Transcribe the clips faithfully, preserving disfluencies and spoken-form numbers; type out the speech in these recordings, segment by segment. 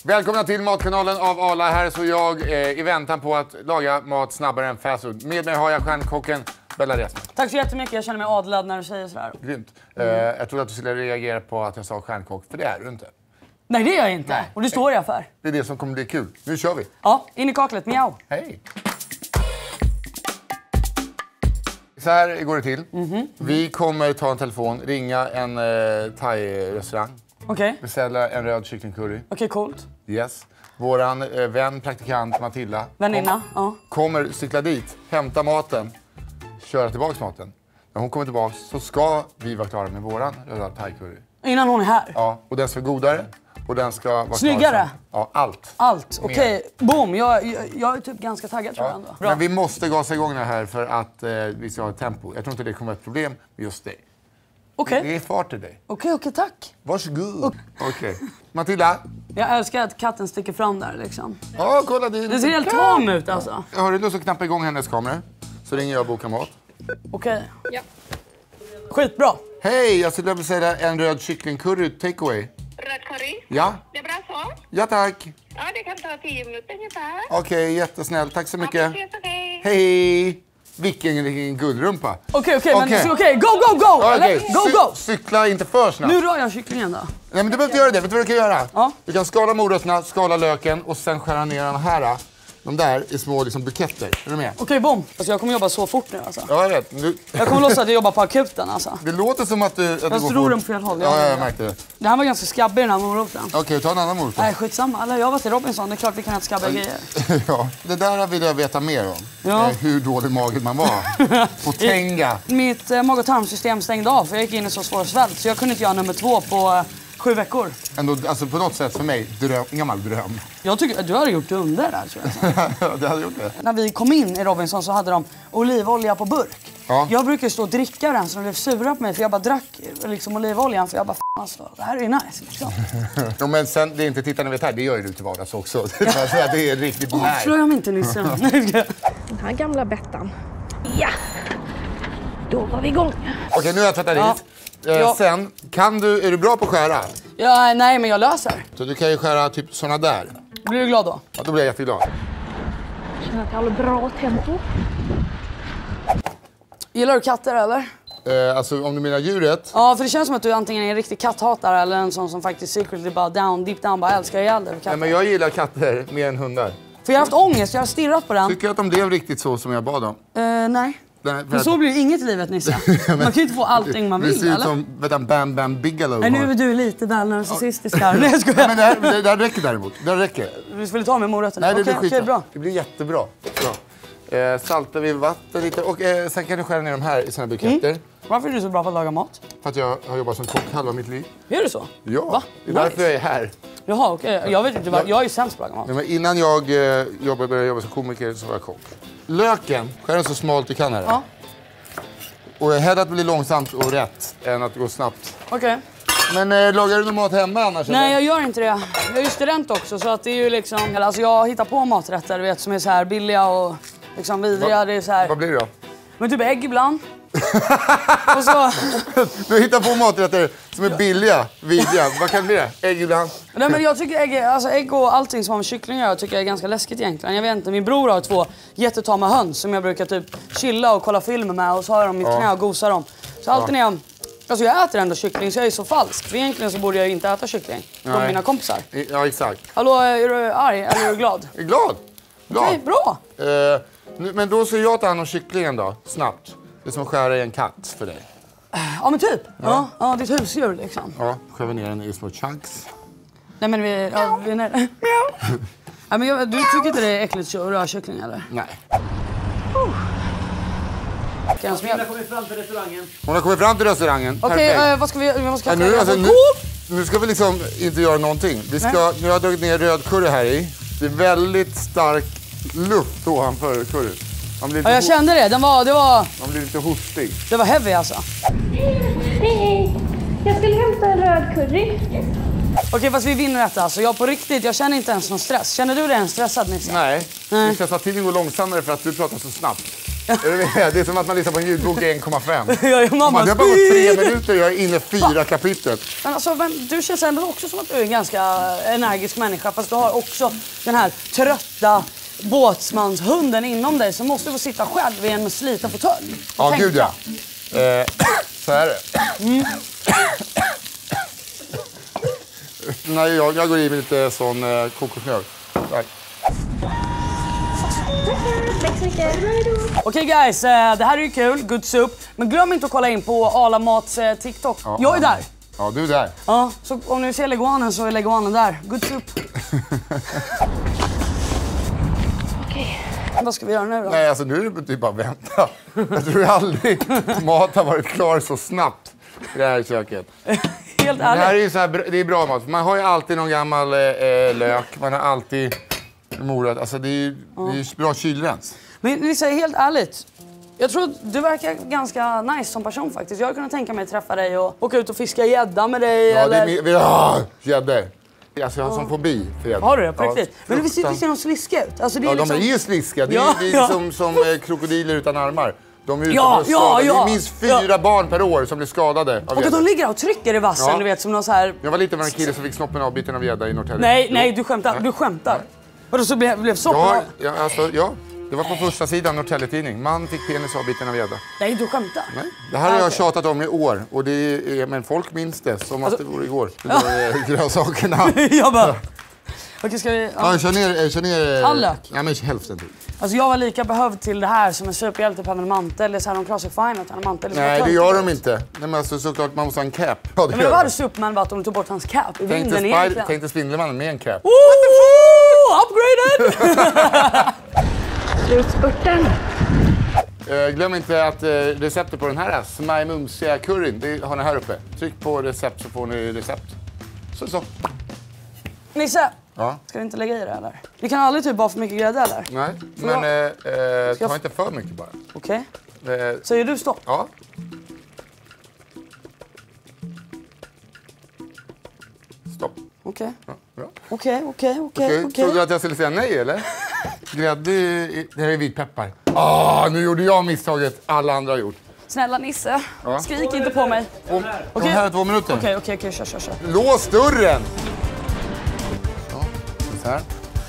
Välkomna till Matkanalen av Arla. Här så jag eh, i väntan på att laga mat snabbare än fast food. Med mig har jag stjärnkocken Bella Resman. Tack så jättemycket, jag känner mig adlad när du säger sådär. Grymt. Mm. Eh, jag trodde att du skulle reagera på att jag sa stjärnkock, för det är du inte. Nej, det gör jag inte. Nej. Och det står jag för. Det är det som kommer bli kul. Nu kör vi. Ja, in i kaklet. Miau. Hej. Så här går det till. Mm-hmm. Vi kommer ta en telefon, ringa en eh, thai-restaurang. Okej. Okay. Beställa en röd kycklingcurry. Okej, okay, coolt. Yes. Våran eh, vän, praktikant Matilda. Väninna, kom, ja. Kommer cykla dit, hämta maten, köra tillbaks maten. När hon kommer tillbaks så ska vi vara klara med våran röda thai-curry. Innan hon är här? Ja, och den ska vara godare. Och den ska vara snyggare? Ja, allt. Allt, okej. Okay. Boom, jag, jag, jag är typ ganska taggad tror ja. jag ändå. Bra. Men vi måste gasa igång det här för att eh, vi ska ha ett tempo. Jag tror inte det kommer vara ett problem med just dig. Okej. Okay. Det är fart till dig. Okej, okay, okej, okay, tack. Varsågod. Okej. Okay. Matilda? Jag älskar att katten sticker fram där liksom. Ja, kolla det. Det ser helt tam ut alltså. Jag har du lust att knappa igång hennes kamera? Så ringer jag och bokar mat. Okej. Okay. Ja. Skitbra. Hej, jag skulle vilja säga en röd kycklingcurry takeaway. Röd curry? Ja. Det är bra så? Ja, tack. Ja, det kan ta tio minuter ungefär. Okej, okay, jättesnäll. Tack så mycket. Ja, precis, okay. Hej. Vilken, vilken guldrumpa. Okej, okej, men okej. Okay. Go, go, go! Ja, okay. Go, go! Cykla inte för snabbt. Nu rör jag kycklingen då. Nej, men du behöver inte göra det. Vet du vad du kan göra? Ja. Du kan skala morötterna, skala löken och sen skära ner den här. De där är små liksom, buketter. Är du med? Okej, okay, bom. Alltså, jag kommer jobba så fort nu alltså. Ja, jag vet. Du... Jag kommer låtsas att jag jobbar på akuten alltså. Det låter som att du... Att jag du stror den på fel håll. Ja, jag märkte det. Det här var ganska skabbig den här moroten. Okej, okay, ta en annan morot. Nej, skitsamma. Eller jag var till Robinson. Det är klart vi kan äta skabbiga grejer. Ja, det där vill jag veta mer om. Ja. Hur dålig magen man var. På Tenga. Mitt eh, mag- och tarmsystem stängde av för jag gick in i så svår svält. Så jag kunde inte göra nummer två på eh, sju veckor. Ändå, alltså på något sätt för mig, dröm, en gammal dröm. Jag tycker att du hade gjort under där tror jag. Det hade gjort det. När vi kom in i Robinson så hade de olivolja på burk. Ja. Jag brukar stå och dricka den så de blev sura på mig för jag bara drack liksom olivoljan för jag bara f***, alltså, det här är ju nice liksom. Ja, men sen, det är inte tittarna vet här, det gör ju du till vardags också. Det är riktigt nice. Avslöja mig inte Nisse. Den här gamla Bettan. Ja, då var vi igång. Okej, nu har jag tvättat ja. dit. Eh, ja. Sen, kan du, är du bra på att skära? Ja, nej, men jag löser. Så du kan ju skära typ såna där. Blir du glad då? Ja, då blir jag jätteglad. Jag känner att jag håller bra tempo. Gillar du katter eller? Eh, alltså om du menar djuret? Ja, för det känns som att du antingen är en riktig katthatare eller en sån som faktiskt secretly bara down, deep down bara älskar ihjäl dig. Nej, men jag gillar katter mer än hundar. För jag har haft ångest, jag har stirrat på den. Tycker du att de blev riktigt så som jag bad om? Uh, nej. Nej, men så blir det inget i livet, Nisse. Man kan ju inte få allting man vill, eller? Det ser ut eller? som vet du, Bam Bam Bigelow. Nej, nu är du lite väl narcissistisk här. Nej, jag skojar. Nej, men det, här, det där räcker däremot. Det där räcker. Du vill ta med morötterna? Nej, det okej, blir okej, bra. Det blir jättebra. Bra. Eh, saltar vi vatten lite och eh, sen kan du skära ner de här i såna buketter. Mm. Varför är du så bra på att laga mat? För att jag har jobbat som kock halva mitt liv. Är du så? Ja, Va? det är därför nice. jag är här. Jaha, okej. Okay. Jag vet inte, jag är ju sämst på att laga mat. Nej, men innan jag eh, jobbade, började jobba som komiker så var jag kock. Löken, skär den så smalt du kan här. Ja. Och hellre att det blir långsamt och rätt än att det går snabbt. Okej. Okay. Men eh, lagar du någon mat hemma annars? Nej, eller? jag gör inte det. Jag är ju student också så att det är ju liksom... Alltså jag hittar på maträtter, du vet, som är så här billiga och liksom vidriga. Va? Det är så här... Vad blir det då? Men typ ägg ibland. Och så... Du hittar på maträtter som är billiga, vidriga. Vad kan det bli det? Ägg ibland? Nej, men jag tycker ägg, alltså ägg och allting som har med kyckling att göra tycker jag är ganska läskigt egentligen. Jag vet inte, min bror har två jättetama höns som jag brukar typ chilla och kolla filmer med och så har jag dem i knä och gosar dem. Så alltid ja. när jag... Alltså jag äter ändå kyckling så jag är så falsk. För egentligen så borde jag inte äta kyckling. Från Nej. mina kompisar. Ja, exakt. Hallå, är du arg eller är du glad? Jag är glad. glad. Okej, bra. Eh, nu, men då ser jag ta hand om kycklingen då, snabbt. Det är som att skära i en katt för dig. Ja, men typ. Ja, ja, ja ditt husdjur liksom. Ja, skär vi ner den i små chunks. Nej, men vi... Ja, vi är nere. Ja, men jag, du tycker inte det är äckligt att röra kyckling, eller? Nej. Uh. Hon har kommit fram till restaurangen. Hon har kommit fram till restaurangen. Okej, okay, uh, vad ska vi... Vad ska ja, nu, alltså, nu, nu ska vi liksom inte göra någonting. Vi ska, nu har jag dragit ner röd curry här i. Det är väldigt stark luft ovanför curry. Ja, jag hos... kände det. Den var, det var... Man blir lite hostig. Det var heavy alltså. Hej, jag skulle hämta en röd curry. Okej, okay, fast vi vinner detta. Alltså, jag på riktigt, jag känner inte ens någon stress. Känner du dig ens stressad, Nisse? Nej, Nej. det känns att tiden går långsammare för att du pratar så snabbt. Det är som att man lyssnar på en ljudbok i en komma fem. Ja, mamma, man, det har bara gått tre minuter och jag är inne i fyra kapitel. Men alltså, men du känns ändå också som att du är en ganska energisk människa. Fast du har också den här trötta båtsmanshunden inom dig som måste få sitta själv i en sliten fåtölj. Ja, tänka. gud ja. Eh, så är det. Mm. Nej, jag, jag går i med lite sån eh, kokosmjölk. Tack. Tack så mycket. Okej okay, guys, eh, det här är ju kul, good soup. Men glöm inte att kolla in på Arla Mats eh, TikTok. Ja, jag är där. Ja, du är där. Ja, så om ni ser leguanen så är leguanen där. Good soup. Okej. Okay. Vad ska vi göra nu då? Nej, alltså nu är det typ bara vänta. Jag tror aldrig mat har varit klar så snabbt i det här köket. Helt ärligt. Det här är ju så här, det är bra mat. Man har ju alltid någon gammal eh, lök, man har alltid morot. Alltså det är ju ja. det är bra kylrens. Men Nisse, helt ärligt. Jag tror att du verkar ganska nice som person faktiskt. Jag kunde tänka mig att träffa dig och åka ut och fiska gädda med dig. Ja, eller... det är vi har gäddor. Alltså jag har som fobi för gäddor. Har du det? På riktigt? Ja, men visst ser de sliskiga ut? Alltså, det är ja, liksom... de är ju sliskiga. Det är, ja, det är ja. som, som eh, krokodiler utan armar. De är ja, ja, ja. Det är minst fyra ja. barn per år som blir skadade av och att de ligger och trycker i vassen, ja. du vet, som någon så här... Jag var lite med en kille som fick snoppen avbiten av gädda i Norrtälje. Nej, nej, du skämtar. Nej. Du skämtar. Vadå, så blev, blev soppen ja, ja, alltså, ja, det var på första sidan Norrtälje tidning. Man fick penis avbiten av gädda. Nej, du skämtar. Nej. Det här har jag tjatat om i år. Och det är, men folk minns det som alltså... att det vore igår. Det var grönsakerna. Jag bara... Okej, ska vi... Ja, ja kör ner... Kör ner all lök? Ja, men hälften till. Alltså jag var lika behövd till det här som en superhjälte på en mantel. Eller så här, de klarar sig fine åt en mantel. Nej, det gör de inte. Nej, men alltså såklart man måste ha en cap. Ja, men vad hade Superman varit om du tog bort hans cap i vinden egentligen? Tänk dig Spindelmannen med en cap. Ooh, upgraded! Slutspurten. Uh, glöm inte att uh, receptet på den här smajmumsiga curryn, det har ni här uppe. Tryck på recept så får ni recept. Så, så. Nisse, ja? Ska vi inte lägga i det eller? Vi kan aldrig typ ha för mycket grädde eller? Nej, men uh, uh, ta jag... inte för mycket bara. Okej. Okay. Uh, Säger du stopp? Ja. Stopp. Okej. Ja, bra. Okej, okej, okej. Trodde du att jag skulle säga nej eller? Grädde, det här är vitpeppar. Ah, nu gjorde jag misstaget alla andra har gjort. Snälla Nisse, ja. Skrik inte på mig. Om, okay. här är två minuter. Okej, okej, okej, kör, kör, kör. Lås dörren! Så, så här.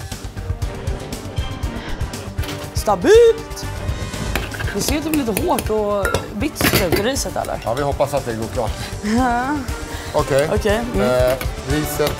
Stabilt! Det ser typ lite hårt och bitsigt ut i riset eller? Ja, vi hoppas att det går klart. Ja. Okej. Okay. Okay. Mm. Eh, riset.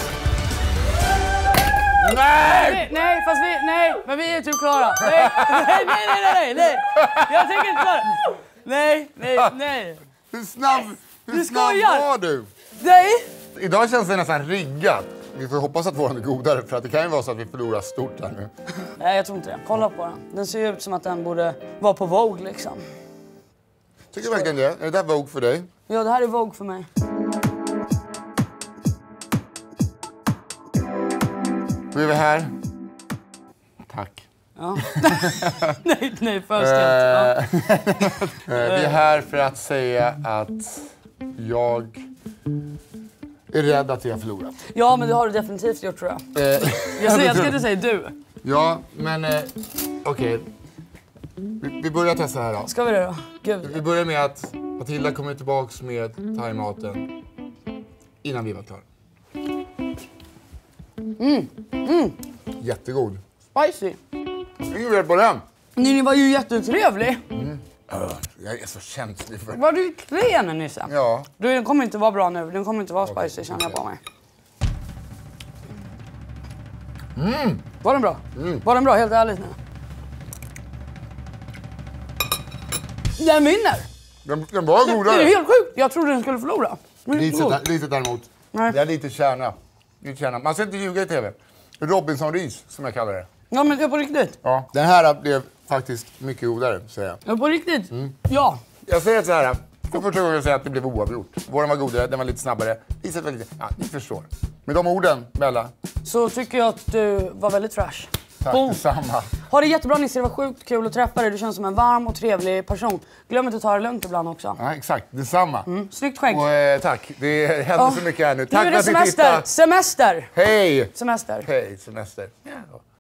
Nej! nej! Nej, fast vi, nej, men vi är typ klara. Nej, nej, nej, nej, nej, nej. Jag tänker inte klara. Nej, nej, nej. Hur snabb, hur du snabb var du? Nej. Idag känns det nästan riggat. Vi får hoppas att våran är godare för att det kan ju vara så att vi förlorar stort här nu. Nej, jag tror inte det. Kolla på den. Den ser ut som att den borde vara på Vogue liksom. Tycker du verkligen det? Är det där Vogue för dig? Ja, det här är Vogue för mig. Då är vi här. Tack. Ja. nej, nej, först ja. Vi är här för att säga att jag är rädd att vi har förlorat. Ja, men det har du definitivt gjort tror jag. jag, säger, jag ska inte säga du. Ja, men eh, okej. Okay. Vi, vi börjar testa här då. Ska vi det då? Gud. Vi börjar med att Matilda kommer tillbaks med thaimaten innan vi var klara. Mm. Mm. Jättegod. Spicy. Ingen vet på den. Ni var ju jättetrevlig. Mm. Uh, jag är så känslig för... Var du klen Nisse? Ja. Du, den kommer inte vara bra nu. Den kommer inte vara spicy, okay, känner jag på mig. Mm. Var den bra? Mm. Var den bra, helt ärligt nu? Den vinner! Den, den var godare. Det är helt sjukt. Jag trodde den skulle förlora. Lite, lite däremot. Nej. Det är lite kärna. lite kärna. Man ska inte ljuga i tv. Robinson-ris, som jag kallar det. Ja, men det är på riktigt. Ja. Den här blev faktiskt mycket godare, säger jag. Ja, på riktigt? Mm. Ja. Jag säger så här. För första gången jag säger att det blev oavgjort. Våran var godare, den var lite snabbare. Riset var lite... Ja, ni förstår. Med de orden, Bella. Så tycker jag att du var väldigt fresh. Tack oh. detsamma. Ha det jättebra Nisse, det var sjukt kul att träffa dig. Du känns som en varm och trevlig person. Glöm inte att ta det lugnt ibland också. Ja, exakt. Detsamma. Mm. Snyggt skägg. Och, eh, tack. Det händer oh. så mycket här nu. Tack nu är det för att semester. ni tittade. Semester. Hej. Semester. Hej, semester. Ja.